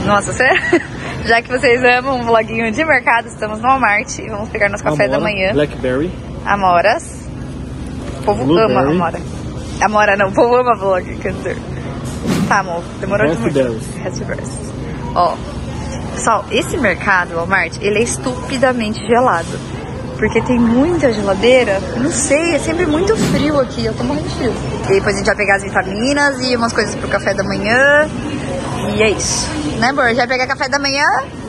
Nossa, sério? Já que vocês amam um vloguinho de mercado, estamos no Walmart e vamos pegar nosso café da manhã. Blackberry. Amoras. O povo ama Amora. Amora não, o povo ama vlog, quer dizer. Tá, amor, demorou muito. Raspberries. Ó, pessoal, esse mercado, Walmart, ele é estupidamente gelado. Porque tem muita geladeira, não sei, é sempre muito frio aqui, eu tô morrendo de frio. E depois a gente vai pegar as vitaminas e umas coisas pro café da manhã. E é isso, né, amor? A gente vai pegar café da manhã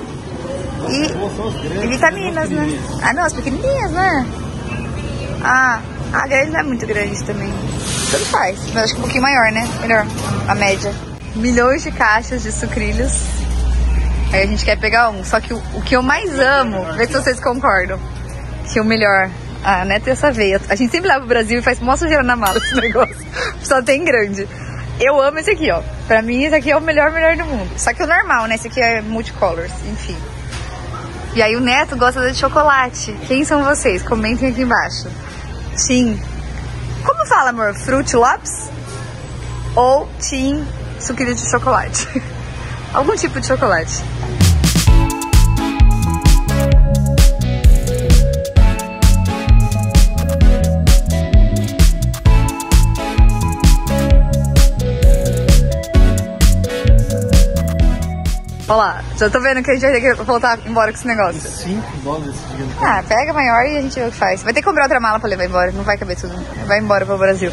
e vitaminas, né? Ah, não, as pequenininhas, né? Ah, a grande não é muito grande também. Tudo faz, mas acho que um pouquinho maior, né? Melhor, a média. Milhões de caixas de sucrilhos. Aí a gente quer pegar um, só que o que eu mais amo, vê se vocês concordam, que o melhor, a Neta e essa veia. A gente sempre leva pro Brasil e faz mó sujeira na mala esse negócio. Só tem grande. Eu amo esse aqui, ó. Pra mim, esse aqui é o melhor do mundo. Só que o normal, né? Esse aqui é multicolors, enfim. E aí o Neto gosta de chocolate. Quem são vocês? Comentem aqui embaixo. Tim. Como fala, amor? Fruit Loops? Ou Tim sucrilho de chocolate? Algum tipo de chocolate. Olha lá, já tô vendo que a gente vai ter que voltar embora com esse negócio. $5 esse dia. Ah, pega maior e a gente vê o que faz. Vai ter que comprar outra mala pra levar embora, não vai caber tudo. Vai embora pro Brasil.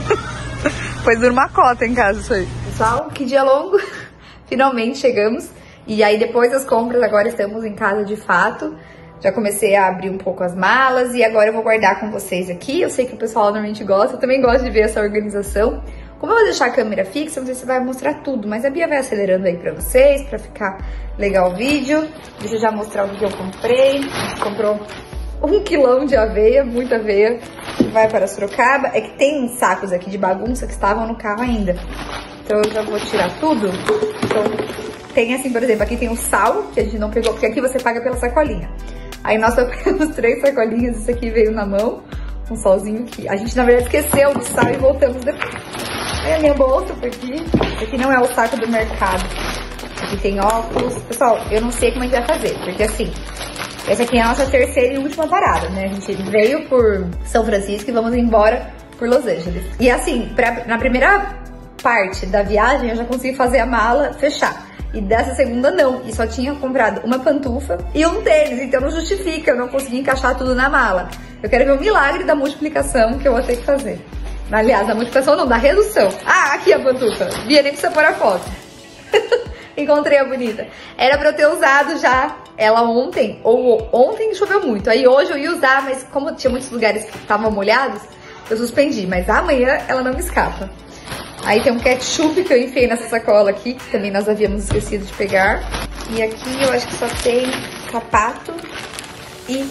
Pois dura uma cota em casa isso aí. Pessoal, que dia longo. Finalmente chegamos. E aí depois das compras agora estamos em casa de fato. Já comecei a abrir um pouco as malas e agora eu vou guardar com vocês aqui. Eu sei que o pessoal normalmente gosta, eu também gosto de ver essa organização. Como eu vou deixar a câmera fixa, não sei se vai mostrar tudo, mas a Bia vai acelerando aí pra vocês, pra ficar legal o vídeo. Deixa eu já mostrar o que eu comprei. Comprou 1 quilão de aveia, muita aveia, que vai para Sorocaba. É que tem uns sacos aqui de bagunça que estavam no carro ainda. Então eu já vou tirar tudo. Então tem assim, por exemplo, aqui tem o sal, que a gente não pegou, porque aqui você paga pela sacolinha. Aí nós só pegamos 3 sacolinhas, isso aqui veio na mão. Um solzinho que a gente na verdade esqueceu do sal e voltamos depois. Aí a minha bolsa por aqui. Esse aqui não é o saco do mercado. Aqui tem óculos. Pessoal, eu não sei como a gente vai fazer, porque assim, essa aqui é a nossa terceira e última parada, né? A gente veio por São Francisco e vamos embora por Los Angeles. E assim, na primeira parte da viagem eu já consegui fazer a mala fechar. E dessa segunda não, e só tinha comprado uma pantufa e um tênis, então não justifica eu não conseguir encaixar tudo na mala. Eu quero ver o milagre da multiplicação que eu vou ter que fazer. Aliás, da multiplicação não, da redução. Ah, aqui a pantufa. Bia, nem precisa pôr a foto. Encontrei a bonita. Era pra eu ter usado já ela ontem, ou ontem choveu muito. Aí hoje eu ia usar, mas como tinha muitos lugares que estavam molhados, eu suspendi. Mas amanhã ela não me escapa. Aí tem um ketchup que eu enfiei nessa sacola aqui, que também nós havíamos esquecido de pegar. E aqui eu acho que só tem sapato e...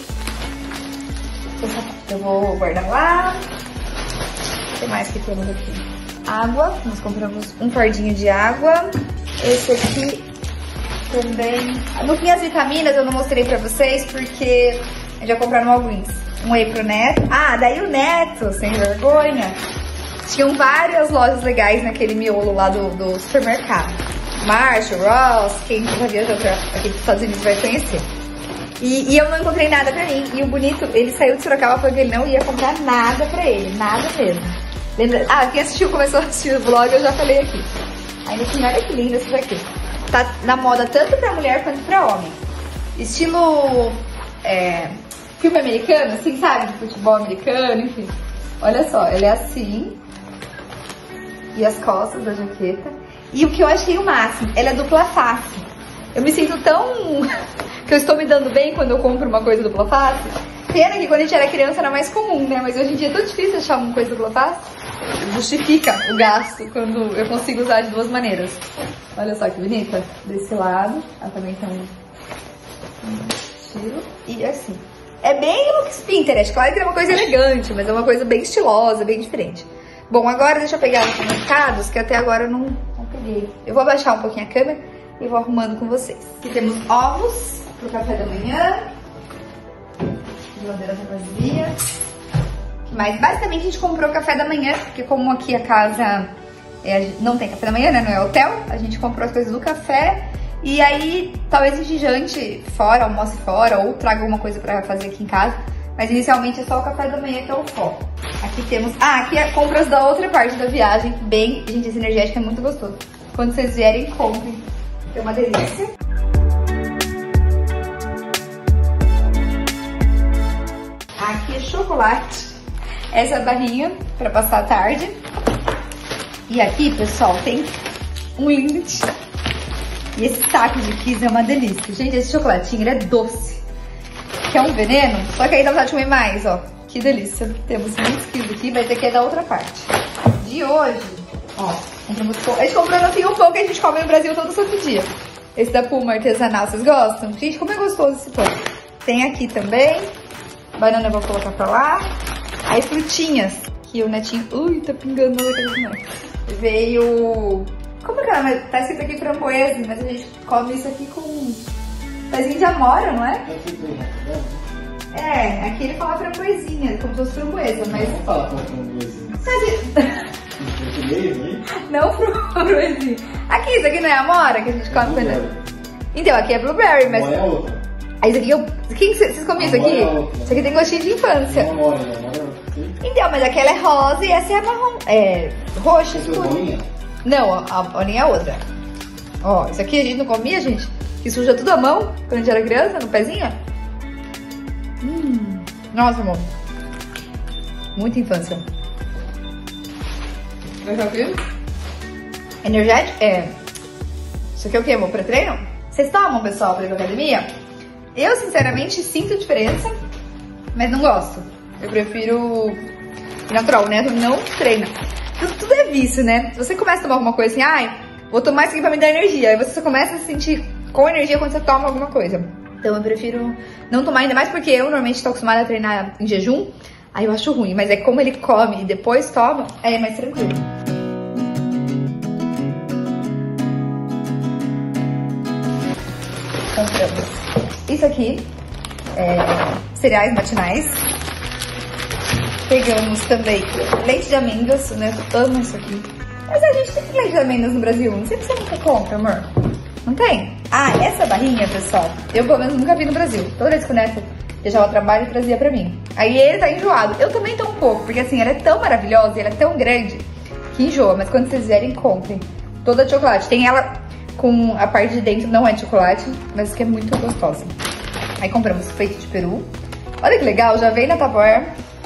Eu vou guardar lá. O que mais que temos aqui? Água. Nós compramos um fardinho de água. Esse aqui também... No fim, as vitaminas eu não mostrei pra vocês, porque já compraram alguns. Um whey pro Neto. Ah, daí o Neto, sem vergonha... Tinham várias lojas legais naquele miolo lá do supermercado. Marshall, Ross, quem já viajou aqui dos Estados Unidos vai conhecer. E eu não encontrei nada pra mim. E o bonito, ele saiu de Sorocaba falando que ele não ia comprar nada pra ele. Nada mesmo. Lembra? Ah, quem assistiu, começou a assistir o vlog, eu já falei aqui. Aí no final, olha que lindo esse daqui. Tá na moda tanto pra mulher quanto pra homem. Estilo filme americano, assim, sabe? De futebol americano, enfim. Olha só, ele é assim. E as costas da jaqueta. E o que eu achei o máximo, ela é dupla face. Eu me sinto tão... que eu estou me dando bem quando eu compro uma coisa dupla face. Pena que quando a gente era criança era mais comum, né? Mas hoje em dia é tão difícil achar uma coisa dupla face. Justifica o gasto quando eu consigo usar de duas maneiras. Olha só que bonita. Desse lado, ela também tem um estilo. E assim. É bem looks Pinterest. Claro que é uma coisa elegante, mas é uma coisa bem estilosa, bem diferente. Bom, agora deixa eu pegar os mercados, que até agora eu não peguei. Eu vou abaixar um pouquinho a câmera e vou arrumando com vocês. Aqui temos ovos pro café da manhã. Geladeira vazia. Mas basicamente a gente comprou café da manhã, porque como aqui a casa não tem café da manhã, né? Não é hotel. A gente comprou as coisas do café E aí, talvez a gente jante fora, almoce fora, ou traga alguma coisa pra fazer aqui em casa. Mas inicialmente é só o café da manhã que é o foco. Aqui temos... Ah, aqui é compras da outra parte da viagem. Bem, gente, esse energético é muito gostoso. Quando vocês vierem, comprem. É uma delícia. Aqui é chocolate. Essa barrinha pra passar a tarde. E aqui, pessoal, tem um Lindt. E esse saco de Kiss é uma delícia. Gente, esse chocolatinho, ele é doce. Que é um veneno, só que aí dá vontade de comer mais, ó. Que delícia. Temos muitos quilos aqui, vai ter que ir da outra parte. De hoje, ó, compramos pão. A gente comprou assim um pão que a gente come no Brasil todo santo dia. Esse da Puma artesanal, vocês gostam? Gente, como é gostoso esse pão. Tem aqui também. Banana eu vou colocar pra lá. Aí frutinhas, que o netinho... Ui, tá pingando na cabeça. Veio... Como que é? Tá escrito aqui framboesa, mas a gente come isso aqui com pezinho de amora, não é? É, aqui ele fala framboesinha, como se fosse framboesa, mas... Não fala com framboesinha. Não framboesinha. Aqui, isso aqui não é amora que a gente come com... Então, aqui é blueberry, mas... Amora é outra. Aí isso aqui, vocês comiam isso aqui? Isso aqui tem gostinho de infância. Não, amora é outra. Então, mas aquela é rosa e essa é marrom, é roxa escura. Não, a bolinha é outra. Ó, isso aqui a gente não comia, gente? Que suja tudo a mão quando a gente era criança, no pezinho. Nossa, amor. Muita infância. Isso aqui? Energético? É. Isso aqui é o que, amor? Pré-treino? Vocês tomam, pessoal, pra ir pra academia? Eu, sinceramente, sinto diferença, mas não gosto. Eu prefiro natural. O Neto não treina. Tudo é vício, né? Se você começa a tomar alguma coisa assim, ai, vou tomar isso aqui pra me dar energia. Aí você só começa a se sentir com energia quando você toma alguma coisa. Então eu prefiro não tomar, ainda mais porque eu normalmente tô acostumada a treinar em jejum. Aí eu acho ruim, mas é como ele come e depois toma, aí é mais tranquilo. Compramos isso aqui, cereais matinais. Pegamos também leite de amêndoas, né? Eu amo isso aqui. Mas a gente tem leite de amêndoas no Brasil. Não sei se você nunca compra, amor. Não tem? Ah, essa barrinha, pessoal, eu pelo menos nunca vi no Brasil. Toda vez que o Neto deixava o trabalho, ele trazia pra mim. Aí ele tá enjoado. Eu também tô um pouco, porque assim, ela é tão maravilhosa e ela é tão grande que enjoa. Mas quando vocês vierem, comprem. Toda de chocolate. Tem ela com a parte de dentro, não é de chocolate, mas que é muito gostosa. Aí compramos peito de peru. Olha que legal, já vem na Tupperware.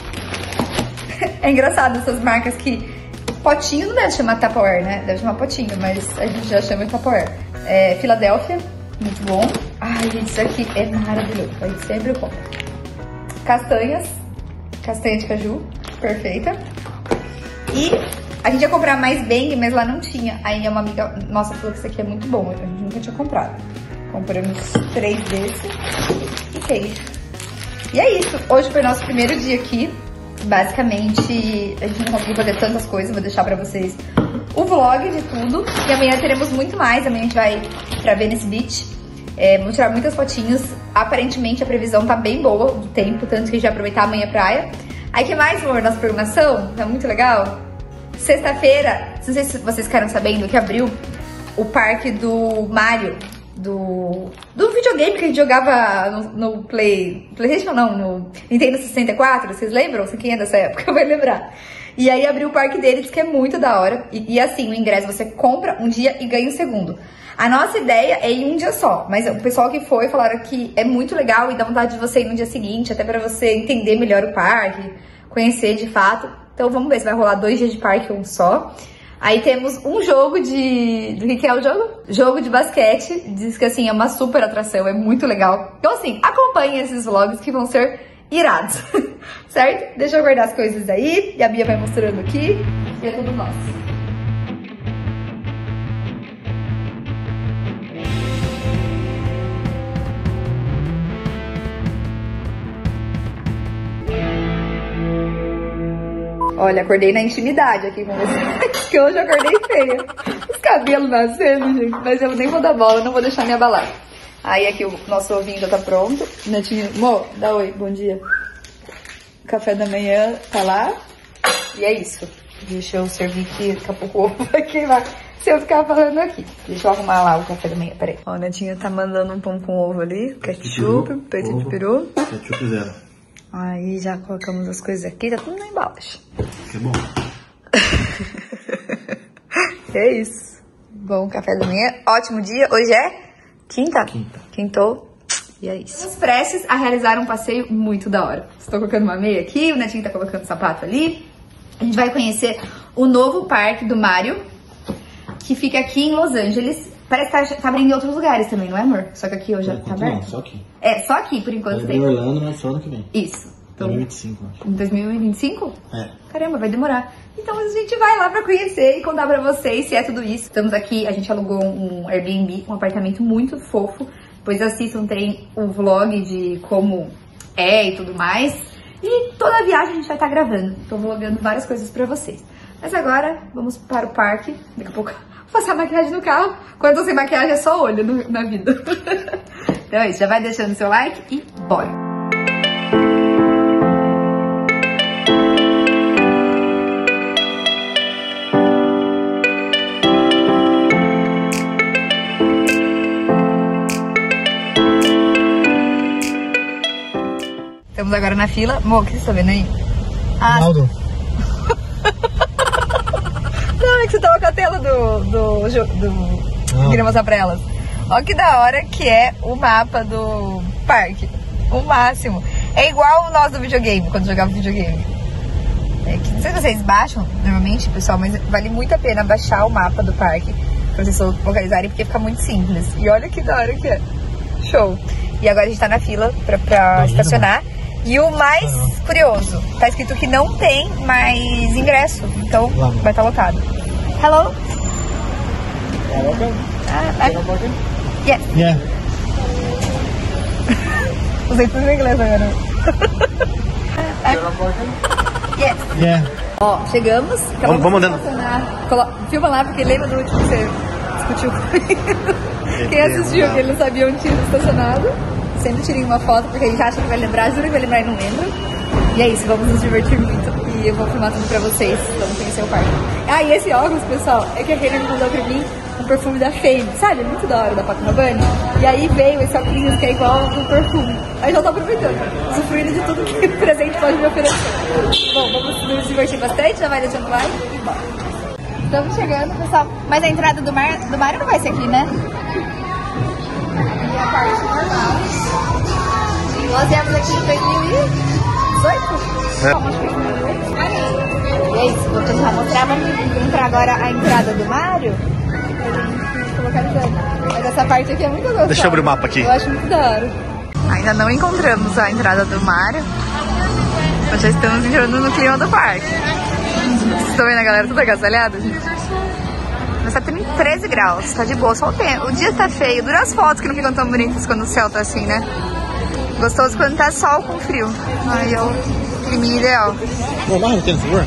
É engraçado essas marcas que... Potinho não deve chamar Tupperware, né? Deve chamar potinho, mas a gente já chama de Tupperware. Filadélfia, muito bom. Ai, gente, isso aqui é maravilhoso. A gente sempre compra. Castanha de caju, perfeita. E a gente ia comprar mais Bang, mas lá não tinha. Aí uma amiga nossa falou que isso aqui é muito bom. A gente nunca tinha comprado. Compramos 3 desses e queijo. E é isso. Hoje foi nosso primeiro dia aqui. Basicamente, a gente não conseguiu fazer tantas coisas. Vou deixar pra vocês o vlog de tudo. E amanhã teremos muito mais. Amanhã a gente vai pra Venice Beach. Vamos tirar muitas fotinhos. Aparentemente a previsão tá bem boa do tempo, tanto que a gente vai aproveitar amanhã a praia. Aí que mais, amor? Nossa programação tá muito legal. Sexta-feira, não sei se vocês ficaram sabendo que abriu o parque do Mario, do videogame que a gente jogava no PlayStation não, no Nintendo 64, vocês lembram? Quem é dessa época vai lembrar. E aí abriu o parque deles, que é muito da hora. E assim, o ingresso você compra um dia e ganha um segundo. A nossa ideia é ir um dia só, mas o pessoal que foi falaram que é muito legal e dá vontade de você ir no dia seguinte, até pra você entender melhor o parque, conhecer de fato. Então vamos ver se vai rolar 2 dias de parque ou um só. Aí temos um jogo do que é o jogo? Jogo de basquete. Diz que assim, é uma super atração, é muito legal. Então assim, acompanhem esses vlogs que vão ser irados, certo? Deixa eu guardar as coisas aí, e a Bia vai mostrando aqui, e é tudo nosso. Olha, acordei na intimidade aqui com vocês, que hoje eu acordei feia. Os cabelos nascendo, gente, mas eu nem vou dar bola, não vou deixar me abalar. Aí aqui o nosso ovinho já tá pronto. Netinho, Mo, dá oi, bom dia. Café da manhã tá lá. E é isso. Deixa eu servir aqui, daqui a pouco o ovo vai queimar. se eu ficar falando aqui. Deixa eu arrumar lá o café da manhã, peraí. Ó, a Netinha tá mandando um pão com ovo ali, ketchup, peito de peru. Ketchup zero. Aí já colocamos as coisas aqui, tá tudo na embalagem. Que bom. É isso. Bom café da manhã, ótimo dia. Hoje é quinta? Quintou. E é isso. Estamos prestes a realizar um passeio muito da hora. Estou colocando uma meia aqui, o Netinho tá colocando sapato ali. A gente vai conhecer o novo parque do Mario, que fica aqui em Los Angeles. Parece que tá abrindo em outros lugares também, não é, amor? Só que aqui hoje já tá aberto. Não, só aqui. É, só aqui, por enquanto. Tem Orlando, mas só ano que vem. Isso. Então, 2025, acho. Em 2025? É. Caramba, vai demorar. Então a gente vai lá pra conhecer e contar pra vocês se é tudo isso. Estamos aqui, a gente alugou um Airbnb, um apartamento muito fofo. Depois assistam, tem o vlog de como é e tudo mais. E toda a viagem a gente vai estar gravando. Tô vlogando várias coisas pra vocês. Mas agora, vamos para o parque. Daqui a pouco vou passar maquiagem no carro. Quando eu tô sem maquiagem é só olho na vida. Então é isso, já vai deixando seu like e bora! Estamos agora na fila. Mo, o que você tá vendo aí? Ronaldo. Não, é que você tava com a tela do queria mostrar pra elas. Olha que da hora que é o mapa do parque. O máximo. É igual nós do videogame, quando jogava videogame. É que, não sei se vocês baixam normalmente, pessoal, mas vale muito a pena baixar o mapa do parque pra vocês localizarem, porque fica muito simples. E olha que da hora que é. Show. E agora a gente tá na fila pra estacionar. E o mais curioso, tá escrito que não tem mais ingresso, então vai estar lotado. Hello? Yes. Yeah. Usei tudo em inglês agora. Yes. Yeah. Ó, chegamos. Vamos dentro. Filma lá, porque lembra do último que você discutiu comigo. Quem assistiu, que ele não sabia onde tinha estacionado. Sempre tirei uma foto, porque a gente acha que vai lembrar, juro que vai lembrar e não lembra. E é isso, vamos nos divertir muito. E eu vou filmar tudo pra vocês, vamos conhecer o parque. Ah, e esse óculos, pessoal, é que a Renner mandou pra mim um perfume da Fame, sabe? Muito da hora, da Paco Rabanne. E aí veio esse óculos que é igual do perfume. Aí já tô aproveitando, usufruindo de tudo que o presente pode me oferecer. Bom, vamos nos divertir bastante, já vai deixando like e bora. Estamos chegando, pessoal. Mas a entrada do Mario não vai ser aqui, né? E a parte normal. Nós viemos aqui em 2018. E é isso, vou tentar mostrar. Vamos entrar agora a entrada do Mario. Pra gente localizando. Mas essa parte aqui é muito gostosa. Deixa eu abrir o mapa aqui. Eu acho muito da hora. Ainda não encontramos a entrada do Mario. Mas já estamos entrando no clima do parque. Vocês estão vendo a galera toda agasalhada, gente? Mas tá tendo 13 graus, tá de boa, só o tempo. O dia tá feio, dura as fotos que não ficam tão bonitas quando o céu tá assim, né? Gostoso quando tá sol com frio. Aí é o clima ideal. Não tem, por favor?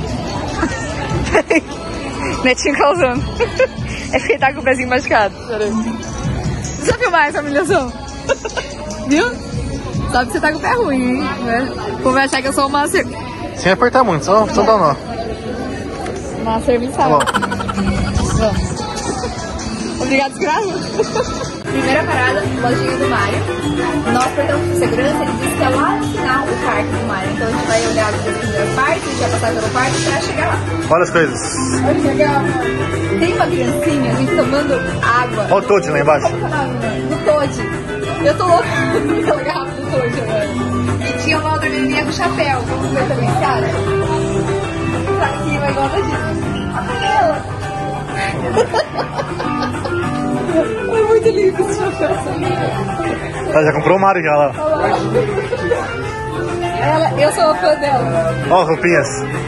Netinho causando. É porque ele tá com o pezinho machucado. Deixa eu filmar essa humilhação. Viu? Sabe que você tá com o pé ruim, hein? O povo vai achar que eu sou uma... Sem apertar muito, só dá um nó. Uma serviçal. Vamos. Obrigado, escravo. Primeira parada, lojinha do Mario. Nós perguntamos por segurança, ele disse que é lá no final do parque do Mario. Então a gente vai olhar as primeiras partes, a gente vai passar pelo parque pra chegar lá. Olha as coisas. Olha que legal, amor. Tem uma criancinha, a gente tomando água. Olha o Toad lá embaixo. Do Toad. Eu tô louca pela garrafa do Toad agora. E tinha uma outra menininha com chapéu. Vamos ver também, cara. Tá aqui, vai igual a gente. Olha ela. É muito lindo esse chapéu. Ela já comprou o Mario já lá. Eu sou fã dela. Ó, as roupinhas.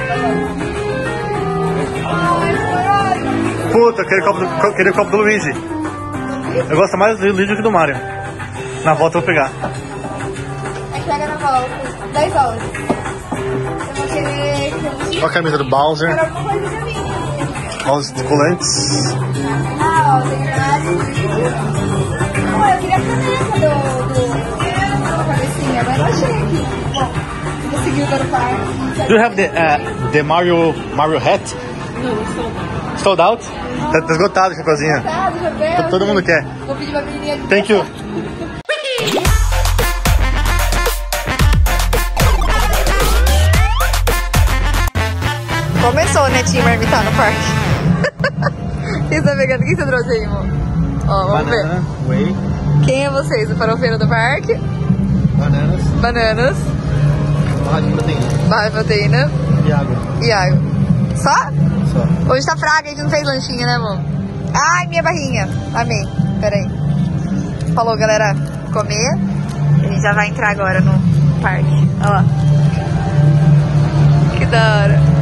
Puta, queria o copo do Luigi. Eu gosto mais do Luigi que do Mario. Na volta eu vou pegar. A gente pega na volta. 10 dólares. Eu vou querer... Olha a camisa do Bowser. Quero alguma coisa pra mim. Olha os colantes. Ah, ó, tem verdade. Eu queria a caneta do cabecinha, mas não achei aqui. Bom, vou seguir para o parque. Do you have the Mario hat? No, it's so bad. Sold out? Tá esgotado o chapeuzinho. Todo mundo quer. Vou pedir pra menininha de Thank you. Começou, né, Tim Marmitar no parque. Quem tá pegando? Quem você trouxe aí, amor? Ó, vamos ver. Whey. Quem é vocês? O farofeiro do parque? Bananas. Bananas. Barra de proteína. Barra de proteína. E água. E água. Só? Só. Hoje tá fraca, a gente não fez lanchinho, né, amor? Ai, minha barrinha. Amei. Pera aí. Falou, galera. Comer. A gente já vai entrar agora no parque. Olha lá. Que da hora.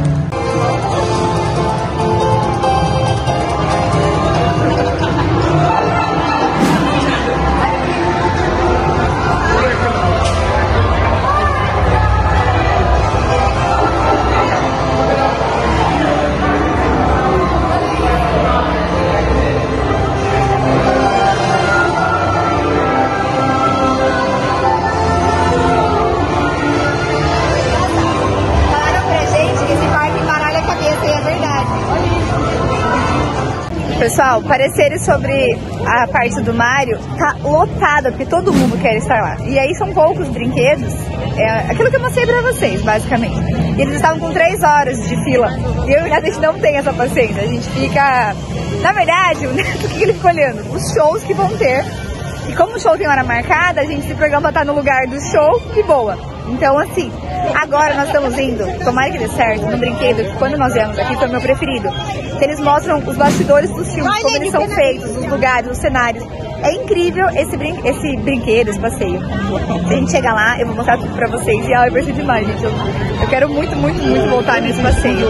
Pessoal, pareceres sobre a parte do Mario tá lotada, porque todo mundo quer estar lá. E aí são poucos brinquedos, aquilo que eu mostrei pra vocês, basicamente. E eles estavam com 3 horas de fila. E eu e o Neto, a gente não tem essa paciência. A gente fica... Na verdade, o Neto, o que ele fica olhando? Os shows que vão ter. E como o show tem hora marcada, a gente se programa pra estar no lugar do show e boa. Então, assim, agora nós estamos indo, tomara que dê certo, num brinquedo que quando nós viemos aqui foi o meu preferido. Que eles mostram os bastidores dos filmes, como eles são feitos, os lugares, os cenários. É incrível esse brinquedo, esse passeio. Se a gente chegar lá, eu vou mostrar tudo pra vocês. E vai ser demais, gente. Eu quero muito, muito, muito voltar nesse passeio.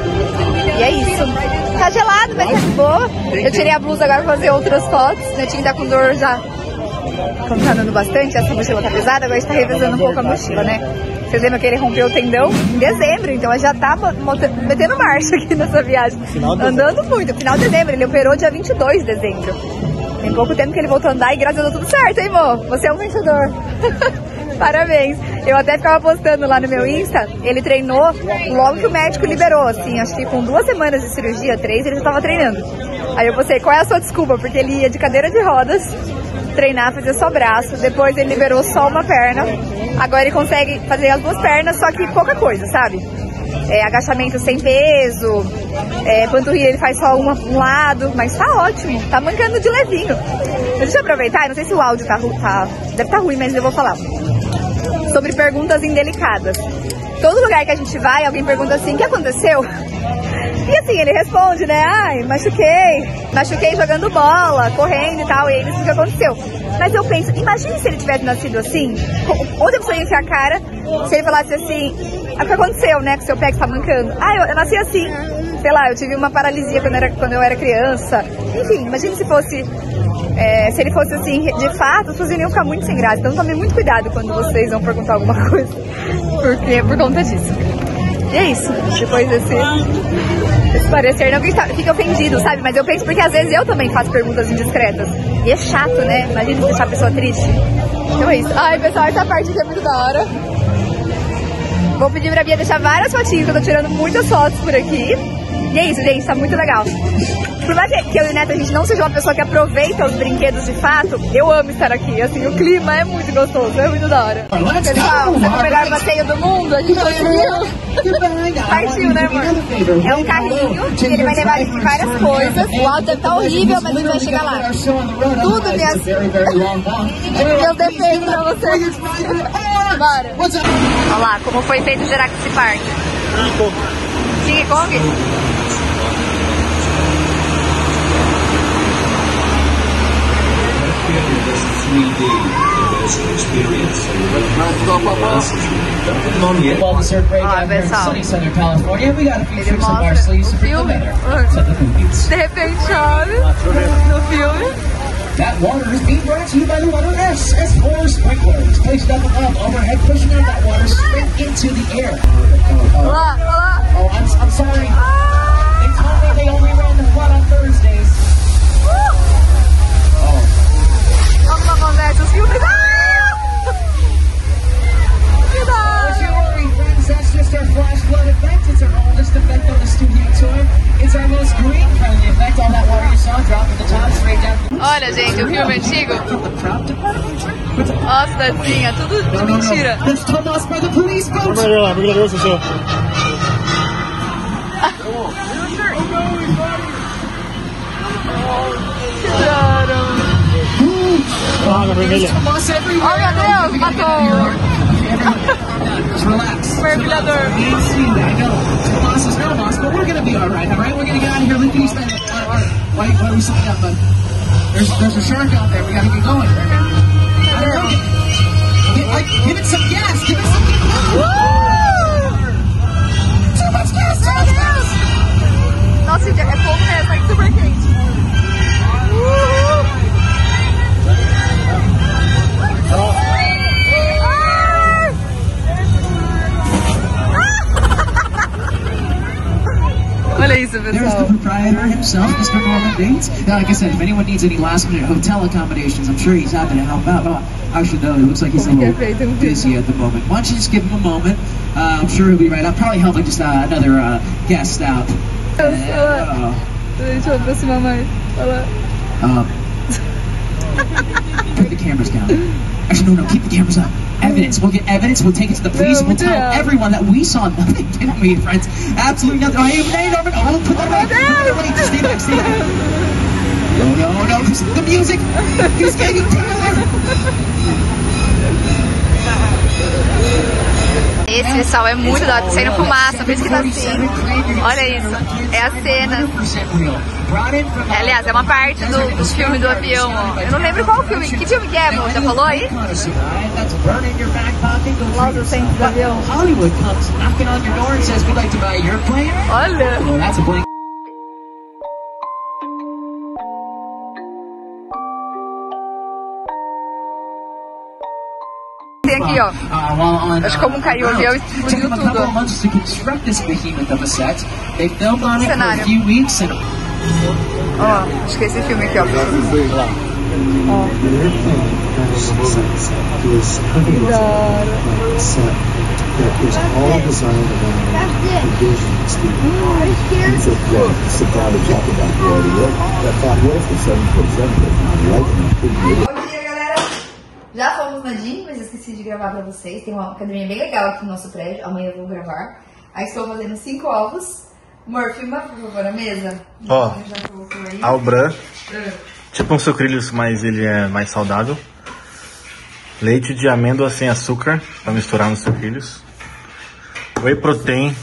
E é isso. Tá gelado, mas tá de boa. Eu tirei a blusa agora pra fazer outras fotos. O Netinho tá com dor já. Como tá andando bastante, essa mochila tá pesada, agora a gente tá revezando um pouco a mochila, né? Vocês lembram que ele rompeu o tendão em dezembro, então já tá metendo marcha aqui nessa viagem. Andando muito. Final de dezembro, ele operou dia 22 de dezembro. Tem pouco tempo que ele voltou a andar e graças a Deus tudo certo, hein, amor? Você é um vencedor. Parabéns. Eu até ficava postando lá no meu Insta, ele treinou logo que o médico liberou, assim, acho que com 2 semanas de cirurgia, 3, ele já tava treinando. Aí eu postei, qual é a sua desculpa? Porque ele ia de cadeira de rodas treinar, fazer só braço, depois ele liberou só uma perna, agora ele consegue fazer as 2 pernas, só que pouca coisa, sabe? Agachamento sem peso, panturrilha ele faz só um lado, mas tá ótimo, tá mancando de levinho. Deixa eu aproveitar, não sei se o áudio deve estar ruim, mas eu vou falar. Sobre perguntas indelicadas. Todo lugar que a gente vai, alguém pergunta assim, o que aconteceu? E assim, ele responde, né? Ai, machuquei jogando bola, correndo e tal, e aí isso que aconteceu. Mas eu penso, imagine se ele tivesse nascido assim, onde a pessoa ia enfiar a cara, se ele falasse assim, o que aconteceu, né, que seu pé está mancando? Ah, eu nasci assim, sei lá, eu tive uma paralisia quando eu era criança. Enfim, imagine se fosse, se ele fosse assim, de fato, as pessoas iriam ficar muito sem graça. Então tomem muito cuidado quando vocês vão perguntar alguma coisa, porque é por conta disso. E é isso, depois desse parecer, não fica ofendido, sabe? Mas eu penso porque às vezes eu também faço perguntas indiscretas. E é chato, né? Imagina deixar a pessoa triste. Então é isso. Ai, pessoal, essa parte aqui é muito da hora. Vou pedir pra Bia deixar várias fotinhas, que eu tô tirando muitas fotos por aqui. E é isso, gente, tá muito legal. Por mais que eu e o Neto, a gente não seja uma pessoa que aproveita os brinquedos de fato, eu amo estar aqui, assim, o clima é muito gostoso, é muito da hora. Pessoal, é o melhor passeio do mundo, a gente conseguiu. Partiu, né, amor? É um carrinho, que ele vai levar a gente várias coisas, o áudio deve estar horrível, mas a gente vai chegar lá. Tudo meus defeitos pra vocês. Bora. Olha lá, como foi feito o Jurassic Park. King Kong? Well, the surf break down here in sunny Southern California. We got a few tricks up our sleeves to put together. De repente chove no filme. That water is being brought to you by the Water S4 sprinklers. Placed up above, overhead, pushing out that water straight into the air. Oh, I'm sorry. They told me they only ran the flood on Thursdays. Vamos acontece os filmes. Que da hora! Don't you worry, friends. That's just our flash flood event. It's our oldest event on the studio tour. It's our most green Ó, cidadezinha, tudo de mentira. That's Tomas by the police boat. There's Tomas everywhere. Oh, meu Deus, matou. Relax. Mergulhador. I know. Tomas is Tomas, but we're gonna be alright, alright? We're gonna get out of here. Luke, you stand up. Why are we sitting up, bud? There's a shark out there. We gotta get going. Give it some gas. Give it some gas. Too much gas. Too much gas. Nossa, é fogo mesmo, é super quente. Olha isso, pessoal. There's the proprietor himself, Mr. Norman Bates. Now, like I said, if anyone needs any last-minute hotel accommodations, I'm sure he's happy to help out. Oh, actually, though, it looks like he's a little busy at the moment. Why don't you just give him a moment? I'm sure he'll be right. I'll probably help just another guest out. Deixa eu aproximar mais. Olha lá. Put the cameras down. Actually, no, keep the cameras up. Evidence. We'll get evidence. We'll take it to the police. We'll tell everyone that we saw nothing. Didn't we, friends? Absolutely nothing. Hey, Norman. Oh, put that away. Wait, stay back. Stay back. No. The music. He's getting Taylor. Esse pessoal é muito da hora, tá saindo fumaça, por isso que tá assim. Olha isso, é a cena. Aliás, é uma parte do filme do avião, ó. Eu não lembro qual filme, que filme que é, amor? Já falou aí? Lá os assentos do avião. Olha! Tem aqui, ó. Acho que como caiu o avião, explodiu tudo. Cenário. Ó, acho que é esse filme aqui, ó. Ó. Que da hora. Já fomos na Gym, mas eu esqueci de gravar pra vocês. Tem uma academia bem legal aqui no nosso prédio. Amanhã eu vou gravar. Aí estou fazendo 5 ovos. Amor, filma por favor a mesa. Ó, Albran. Tipo um sucrilhos, mas ele é mais saudável. Leite de amêndoa sem açúcar, pra misturar nos sucrilhos. Whey protein.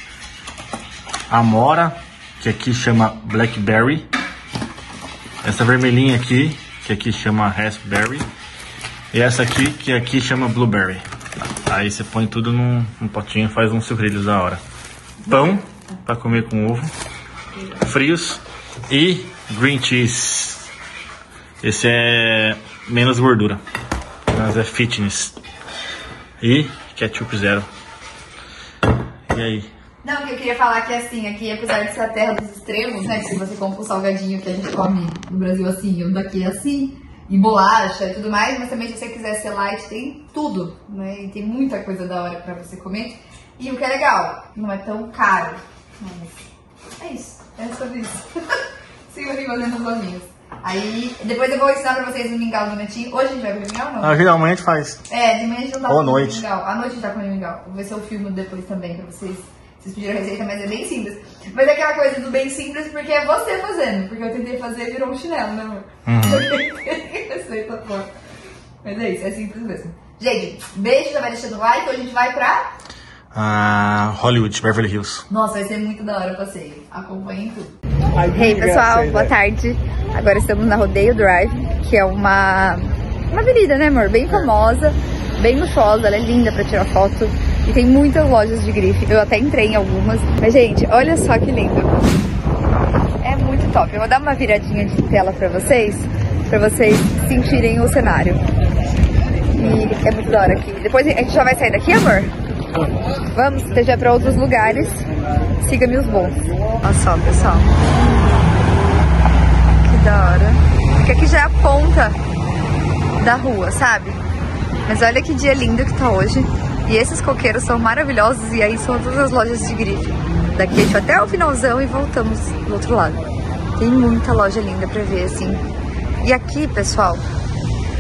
Amora, que aqui chama blackberry. Essa vermelhinha aqui, que aqui chama raspberry. E essa aqui, que aqui chama blueberry. Aí você põe tudo num potinho e faz uns sucrilhos da hora. Pão, pra comer com ovo. Frios. E green cheese. Esse é menos gordura, mas é fitness. E ketchup zero. E aí? Não, o que eu queria falar que assim, aqui apesar de ser a terra dos extremos, né? Que se você compra um salgadinho que a gente come no Brasil assim, o daqui é assim, e bolacha e tudo mais, mas também se você quiser ser light, tem tudo, né? E tem muita coisa da hora pra você comer. E o que é legal, não é tão caro. Mas é isso, é sobre isso. Siga aqui fazendo os ovinhos. Aí, depois eu vou ensinar pra vocês o mingau do Netinho. Hoje a gente vai comer mingau ou não? Geralmente a gente faz. É, de manhã a gente não tá comendo mingau. À noite a gente tá comendo mingau. Vou ver se eu filmo depois também pra vocês. Vocês pediram a receita, mas é bem simples. Mas é aquela coisa do bem simples porque é você fazendo. Porque eu tentei fazer e virou um chinelo, né, amor? Receita fora. Mas é isso, é simples mesmo. Gente, beijo, já vai deixando o like. Hoje a gente vai pra... Hollywood, Beverly Hills. Nossa, vai ser muito da hora o passeio. Acompanhem tudo. Hey pessoal, boa tarde. Agora estamos na Rodeio Drive, que é uma avenida, né amor? Bem famosa, bem luxuosa, ela é linda pra tirar foto. E tem muitas lojas de grife, eu até entrei em algumas. Mas gente, olha só que lindo. É muito top. Eu vou dar uma viradinha de tela pra vocês sentirem o cenário. E é muito da hora aqui. Depois a gente já vai sair daqui, amor? Vamos, seja para outros lugares. Siga-me os bons. Olha só, pessoal. Que da hora. Porque aqui já é a ponta da rua, sabe? Mas olha que dia lindo que tá hoje. E esses coqueiros são maravilhosos. E aí são todas as lojas de grife. Daqui a gente vai até o finalzão e voltamos do outro lado. Tem muita loja linda pra ver, assim. E aqui, pessoal,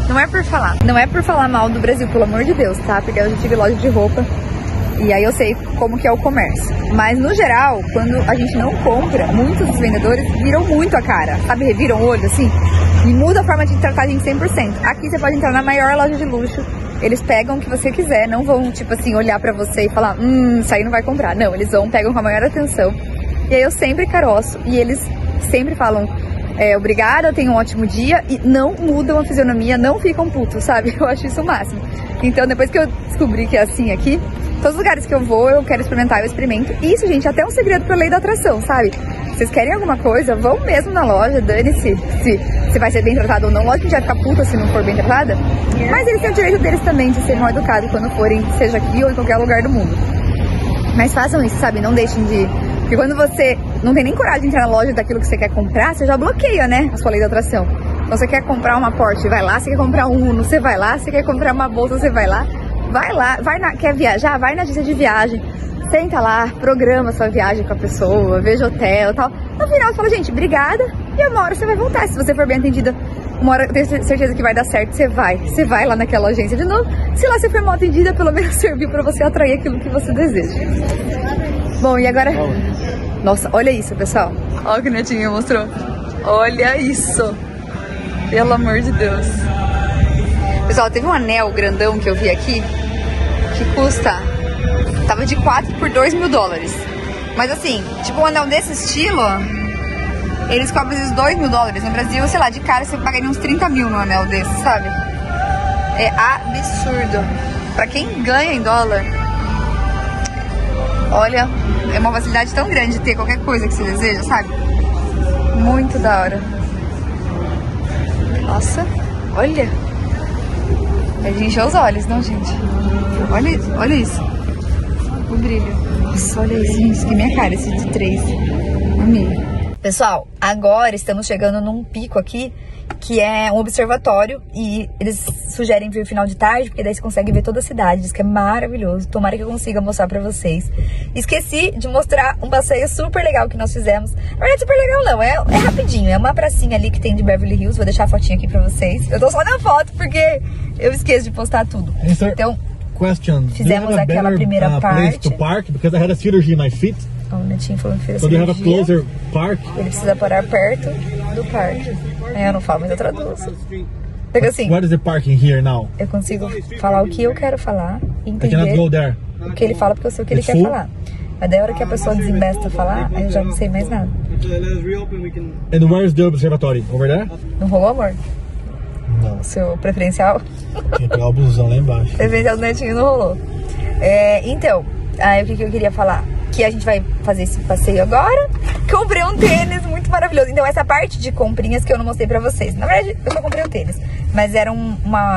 não é por falar mal do Brasil, pelo amor de Deus, tá? Porque eu já tive loja de roupa e aí eu sei como que é o comércio. Mas no geral, quando a gente não compra, muitos dos vendedores viram muito a cara, sabe? Reviram o olho assim e muda a forma de tratar a gente 100%. Aqui você pode entrar na maior loja de luxo, eles pegam o que você quiser, não vão tipo assim olhar pra você e falar isso aí não vai comprar. Não, eles pegam com a maior atenção. E aí eu sempre caroço e eles sempre falam obrigada, tenha um ótimo dia, e não mudam a fisionomia, não ficam putos, sabe? Eu acho isso o máximo. Então depois que eu descobri que é assim aqui, todos os lugares que eu vou, eu quero experimentar, eu experimento. Isso, gente, até um segredo pra lei da atração, sabe? Vocês querem alguma coisa, vão mesmo na loja, dane-se se vai ser bem tratado ou não. Lógico que a gente vai ficar puta se não for bem tratada, mas eles têm o direito deles também de ser mal educados quando forem, seja aqui ou em qualquer lugar do mundo. Mas façam isso, sabe? Não deixem de... Porque quando você não tem nem coragem de entrar na loja daquilo que você quer comprar, você já bloqueia, né? A sua lei da atração. Então você quer comprar uma Porsche, vai lá. Você quer comprar um Uno, você vai lá. Você quer comprar uma bolsa, você vai lá. Vai lá, quer viajar? Vai na agência de viagem. Senta lá, programa sua viagem com a pessoa, veja hotel e tal. No final você fala, gente, obrigada. E uma hora você vai voltar. Se você for bem atendida, uma hora eu tenho certeza que vai dar certo, você vai lá naquela agência de novo. Se lá você for mal atendida, pelo menos serviu pra você atrair aquilo que você deseja. Bom, e agora... Nossa, olha isso, pessoal. Olha o que o Netinho mostrou. Olha isso. Pelo amor de Deus. Pessoal, teve um anel grandão que eu vi aqui que custa... Tava de 4 por 2 mil dólares. Mas assim, tipo um anel desse estilo, eles cobram esses 2 mil dólares. No Brasil, sei lá, de cara você pagaria uns 30 mil no anel desse, sabe? É absurdo. Pra quem ganha em dólar... Olha, é uma facilidade tão grande de ter qualquer coisa que você deseja, sabe? Muito da hora. Nossa, olha. É de encher os olhos, não, gente? Olha isso. O brilho. Nossa, olha isso, gente. Que minha cara, esse de 3. Amei. Pessoal, agora estamos chegando num pico aqui, que é um observatório, e eles sugerem vir final de tarde, porque daí você consegue ver toda a cidade, diz que é maravilhoso. Tomara que eu consiga mostrar pra vocês. Esqueci de mostrar um passeio super legal que nós fizemos. Na verdade, super legal não, é rapidinho, é uma pracinha ali que tem de Beverly Hills, vou deixar a fotinha aqui pra vocês. Eu tô só na foto, porque eu esqueço de postar tudo. Então, fizemos aquela primeira parte. To park, because I had a surgery in my feet. O Netinho falando que fez a So they have a closer park. Ele precisa parar perto do parque. Eu não falo, mas eu traduzo. Porque assim, What is the parking here now? eu consigo falar o que eu quero falar e I cannot go entender there. o que ele fala, porque eu sei o que ele It's quer full? falar. Mas daí a hora que a pessoa desembesta a falar, aí eu já não sei mais nada. And where is the observatory? Over there? Não rolou, amor? Não. O seu preferencial? Tem que pegar o busão lá embaixo. Preferencial do Netinho não rolou. Então, aí o que eu queria falar? Que a gente vai fazer esse passeio agora. Comprei um tênis muito maravilhoso. Então essa parte de comprinhas que eu não mostrei pra vocês. Na verdade, eu só comprei um tênis. Mas era um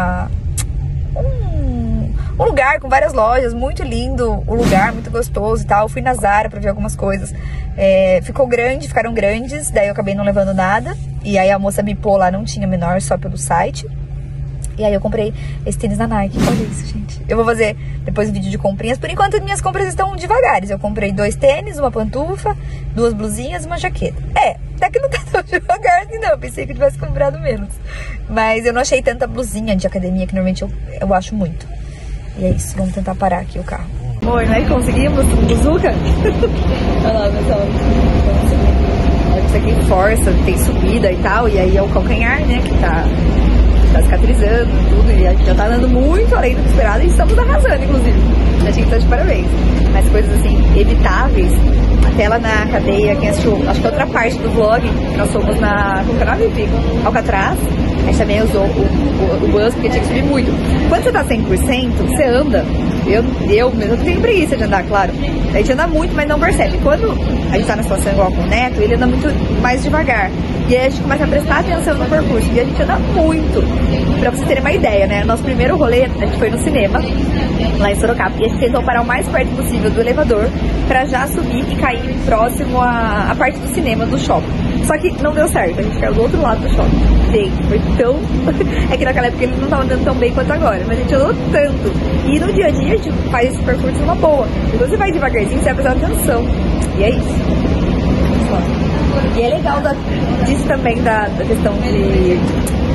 lugar com várias lojas, muito lindo o lugar, muito gostoso e tal. Eu fui na Zara pra ver algumas coisas. Ficaram grandes, daí eu acabei não levando nada. E aí a moça me pôs lá, não tinha menor, só pelo site. E aí eu comprei esse tênis da Nike. Olha isso, gente. Eu vou fazer depois um vídeo de comprinhas. Por enquanto, as minhas compras estão devagares. Eu comprei 2 tênis, uma pantufa, 2 blusinhas e uma jaqueta. Até que não tá tão devagar assim, não. Eu pensei que eu tivesse comprado menos. Mas eu não achei tanta blusinha de academia, que normalmente eu acho muito. E é isso, vamos tentar parar aqui o carro. Oi, né? Conseguimos? Buzuca? Olha lá, pessoal. Olha que isso aqui força, tem subida e tal. E aí é o calcanhar, né, que tá cicatrizando e tudo, e a gente já tá andando muito além do esperado e estamos arrasando, inclusive. A gente tá de parabéns. Mas coisas assim, evitáveis, até lá na cadeia, quem assistiu, acho que outra parte do vlog, nós fomos como que é o nome, Pico? Alcatraz, a gente também usou o bus, porque tinha que subir muito. Quando você tá 100%, você anda, eu mesmo tenho preguiça de andar, claro. A gente anda muito, mas não percebe. Quando a gente tá na situação igual com o Neto, ele anda muito mais devagar. E aí a gente começa a prestar atenção no percurso. E a gente anda muito. Pra vocês terem uma ideia, né? Nosso primeiro rolê, a gente foi no cinema, lá em Sorocaba. E a gente tentou parar o mais perto possível do elevador pra já subir e cair próximo à parte do cinema, do shopping. Só que não deu certo. A gente caiu do outro lado do shopping. Foi tão... É que naquela época ele não tava andando tão bem quanto agora. Mas a gente andou tanto. E no dia a dia a gente faz esse percurso numa boa. Então você vai devagarzinho, você vai prestar atenção. E é isso. E é legal disso também, da questão de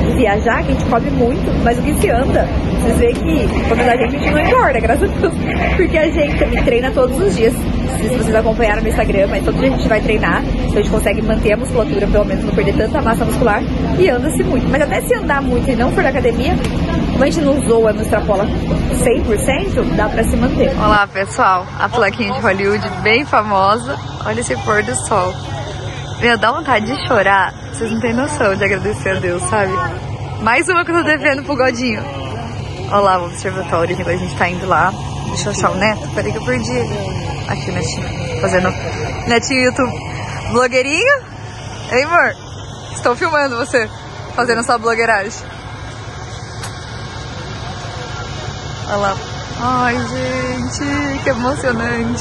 viajar que a gente come muito, mas o que se anda, vocês veem que quando a gente não engorda, graças a Deus, porque a gente também treina todos os dias. Se vocês acompanharam no Instagram, mas todo dia a gente vai treinar, então a gente consegue manter a musculatura, pelo menos não perder tanta massa muscular, e anda-se muito. Mas até se andar muito e não for da academia, como a gente não zoa, não extrapola 100%, dá pra se manter. Olá pessoal, a plaquinha de Hollywood bem famosa, olha esse pôr do sol. Meu, dá vontade de chorar, vocês não têm noção de agradecer a Deus, sabe? Mais uma que eu tô devendo pro Godinho. Olha lá o observatório, agora a gente tá indo lá. Deixa eu achar o neto, peraí que eu perdi ele. Aqui, netinho, fazendo netinho YouTube. Blogueirinho? Ei, amor? Estou filmando você, fazendo sua blogueiragem. Olha lá. Ai, gente, que emocionante.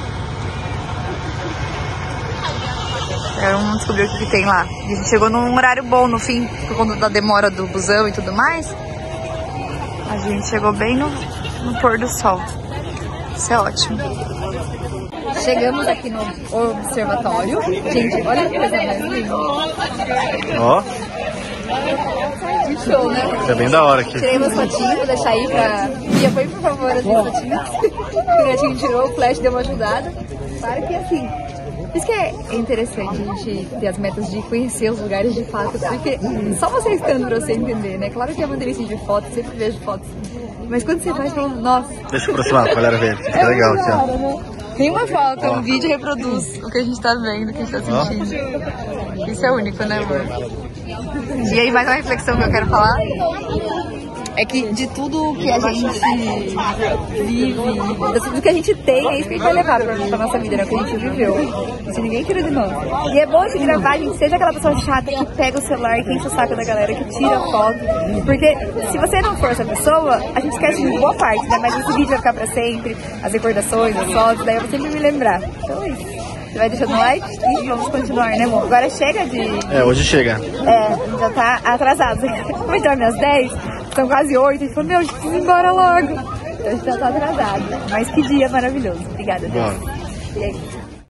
Vamos descobrir o que tem lá. A gente chegou num horário bom no fim, por conta da demora do busão e tudo mais. A gente chegou bem no pôr do sol. Isso é ótimo. Chegamos aqui no observatório. Gente, olha que coisa mais linda. Ó. Que show, né? É bem da hora aqui. Tirei umas fotinhas, vou deixar aí pra... Bia, põe por favor as minhas fotinhas. O netinho tirou, o Flash deu uma ajudada. Claro que assim... Por isso que é interessante a gente ter as metas de conhecer os lugares de fato, porque só você estando pra você entender, né? Claro que é uma delícia de fotos, sempre vejo fotos. Mas quando você vai, você fala, nossa... Deixa eu aproximar pra galera ver, fica legal aqui, ó. Né? Nenhuma foto, um vídeo reproduz o que a gente tá vendo, o que a gente tá sentindo. Isso é único, né, amor? E aí, mais uma reflexão que eu quero falar é que de tudo que a gente vive, do que a gente tem, é isso que a gente vai levar pra nossa vida, né? O que a gente viveu. Se ninguém tira de nós. E é bom de gravar, a gente seja aquela pessoa chata que pega o celular e que enche o saco da galera, que tira foto. Porque se você não for essa pessoa, a gente esquece de boa parte, né? Mas esse vídeo vai ficar pra sempre, as recordações, as fotos, daí eu vou sempre me lembrar. Então é isso. Você vai deixando like e vamos continuar, né, amor? Agora chega de... hoje chega. Já tá atrasado. Como entrou às 10, são quase 8, a gente falou, meu, a gente precisa ir embora logo. Então a gente já tá atrasado. Mas que dia maravilhoso. Obrigada, Deus. E aí?